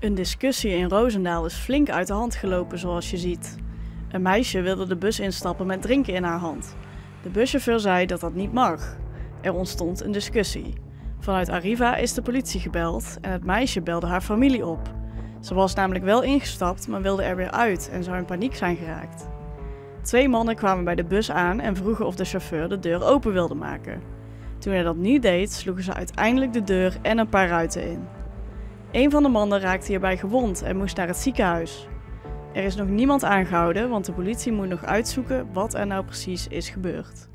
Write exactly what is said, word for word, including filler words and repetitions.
Een discussie in Roosendaal is flink uit de hand gelopen, zoals je ziet. Een meisje wilde de bus instappen met drinken in haar hand. De buschauffeur zei dat dat niet mag. Er ontstond een discussie. Vanuit Arriva is de politie gebeld en het meisje belde haar familie op. Ze was namelijk wel ingestapt, maar wilde er weer uit en zou in paniek zijn geraakt. Twee mannen kwamen bij de bus aan en vroegen of de chauffeur de deur open wilde maken. Toen hij dat niet deed, sloegen ze uiteindelijk de deur en een paar ruiten in. Een van de mannen raakte hierbij gewond en moest naar het ziekenhuis. Er is nog niemand aangehouden, want de politie moet nog uitzoeken wat er nou precies is gebeurd.